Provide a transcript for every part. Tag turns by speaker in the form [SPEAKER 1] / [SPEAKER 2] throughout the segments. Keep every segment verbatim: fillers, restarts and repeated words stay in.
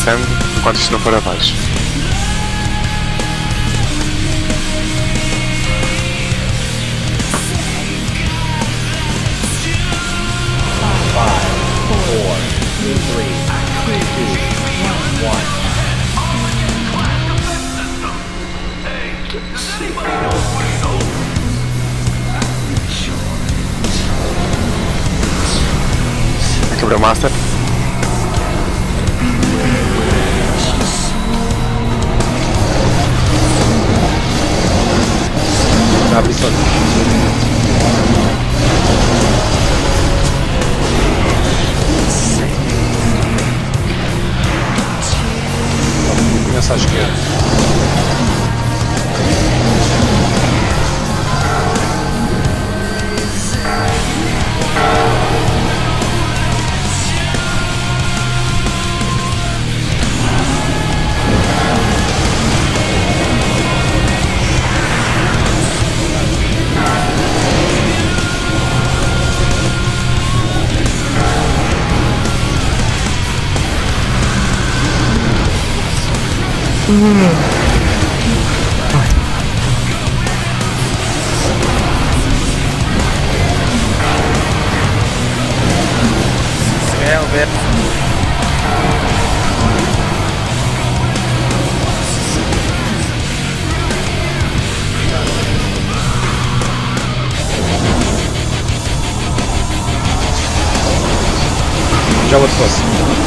[SPEAKER 1] sangue enquanto isto não for abaixo. Quebra master. Abre só. Começa à esquerda. É, Alberto. Já vou te fazer.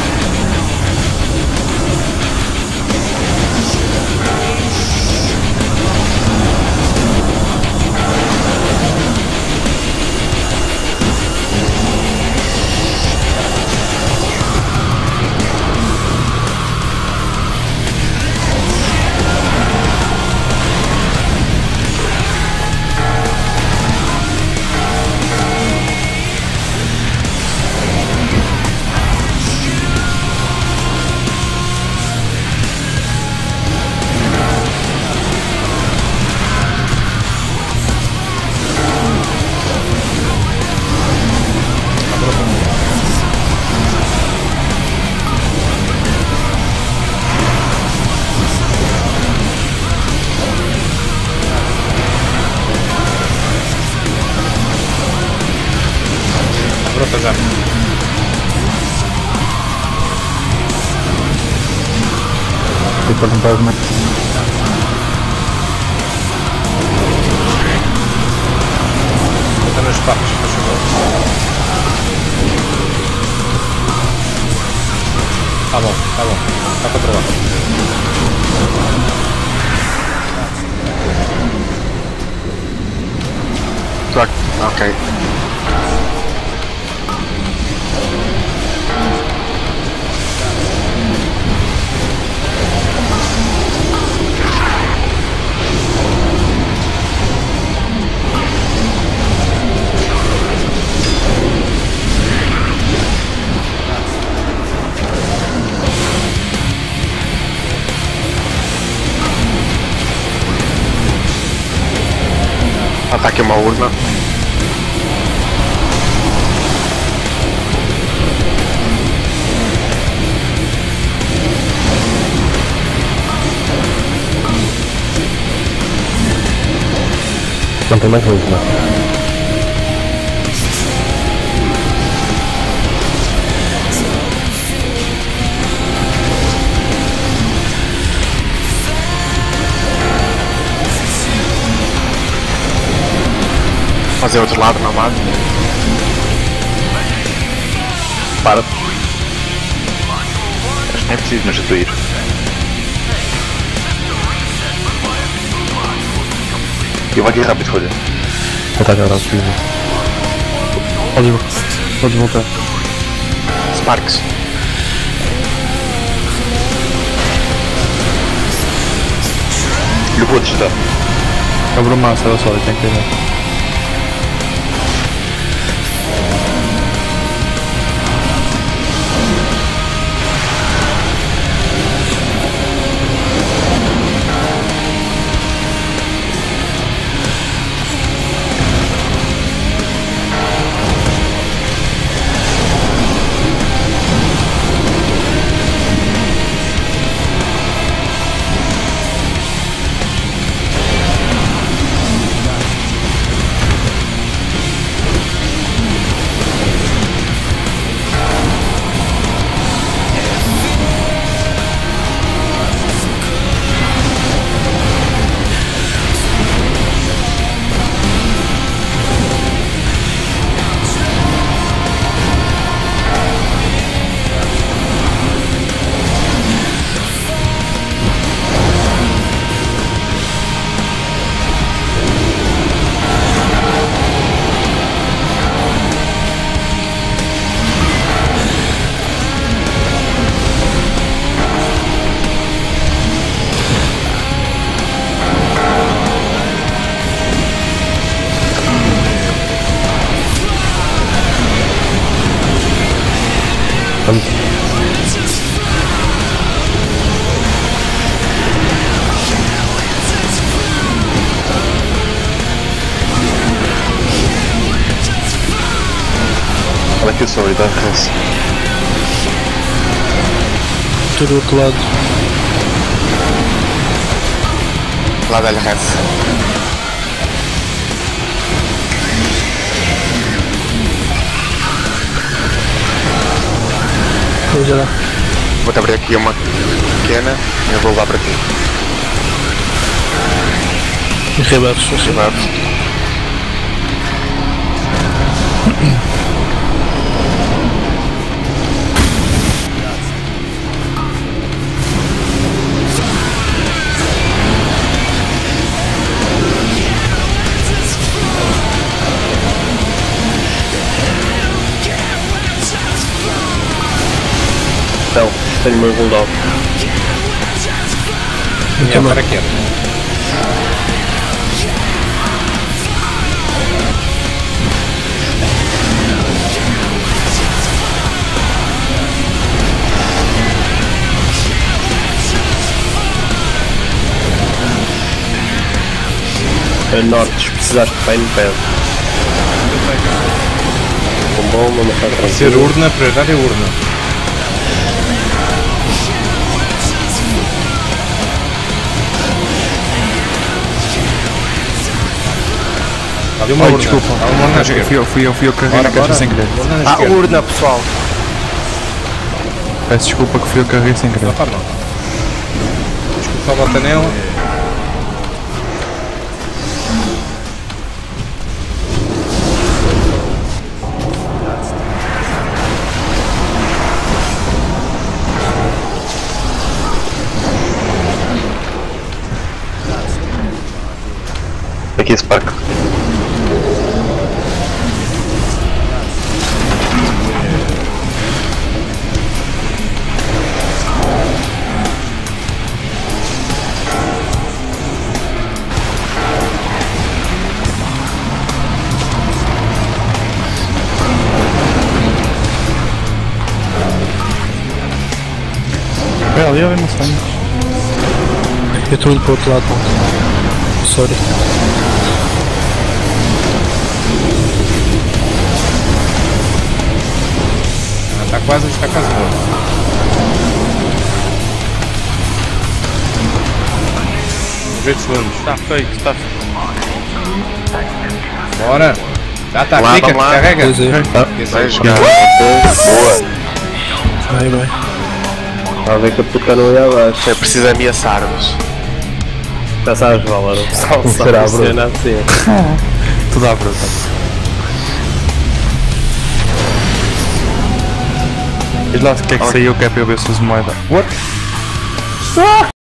[SPEAKER 1] Brota já.
[SPEAKER 2] Tem que perguntar mais.
[SPEAKER 1] Bota nos papos, por favor. Tá bom, tá bom. Tá controlado. Ok. Ataque uma urna.
[SPEAKER 2] Não tem mais luz, né?
[SPEAKER 1] Fazer outro lado na mata.
[SPEAKER 3] Para. Acho que nem é preciso, mas eu estou a ir. Eu vou aqui rápido, folha.
[SPEAKER 2] Ataque agora, se quiser. Podes, podes voltar.
[SPEAKER 1] Sparks.
[SPEAKER 3] Eu vou testar.
[SPEAKER 2] Quebra o massa, olha só, ele tem que pegar.
[SPEAKER 3] aqui o sorry, dá res.
[SPEAKER 2] Estou do outro lado.
[SPEAKER 4] Lá dá-lhe res.
[SPEAKER 2] Vou já lá.
[SPEAKER 4] Vou-te abrir aqui uma pequena e eu vou levar para ti.
[SPEAKER 2] E rebaixo.
[SPEAKER 4] Rebaixo.
[SPEAKER 5] Então, tenho meu bulldog.
[SPEAKER 1] E agora quero.
[SPEAKER 5] A norte, se precisares de pain, pede. Um bom, uma maçã
[SPEAKER 1] Ser
[SPEAKER 5] tranquila.
[SPEAKER 1] urna, para já é urna. Está ali uma
[SPEAKER 2] Ai,
[SPEAKER 1] urna.
[SPEAKER 2] desculpa.
[SPEAKER 1] Está uma urna à esquerda.
[SPEAKER 2] Fui eu, fui eu, fui eu que carreguei
[SPEAKER 1] Bora,
[SPEAKER 2] na caixa
[SPEAKER 1] bora.
[SPEAKER 2] sem querer.
[SPEAKER 1] Urna na
[SPEAKER 5] Ah,
[SPEAKER 1] esquerda.
[SPEAKER 5] urna, pessoal.
[SPEAKER 2] Peço desculpa que fui eu que carreguei sem querer.
[SPEAKER 1] Não faz mal. Desculpa, só bota nela.
[SPEAKER 3] Aqui Spark.
[SPEAKER 2] É ali, eu não sei.
[SPEAKER 6] Eu estou indo para o outro lado. Sorry.
[SPEAKER 1] Ah, está quase, está quase morto. oito segundos.
[SPEAKER 4] Está feito, está feito.
[SPEAKER 1] Bora. Já está,
[SPEAKER 4] Lá,
[SPEAKER 1] clica,
[SPEAKER 4] vamos lá.
[SPEAKER 1] carrega.
[SPEAKER 6] Pois é.
[SPEAKER 4] Vai jogar.
[SPEAKER 3] Boa!
[SPEAKER 6] Vai, vai.
[SPEAKER 5] Está a ver que a puta não ia abaixo.
[SPEAKER 4] É preciso ameaçar-vos.
[SPEAKER 5] Já sabes, Valor. O pessoal sabe
[SPEAKER 2] Será,
[SPEAKER 5] a
[SPEAKER 2] bro?
[SPEAKER 5] cena assim.
[SPEAKER 2] Tudo à bruta. Diz lá o que é que saiu que é para eu ver se uso moeda. What?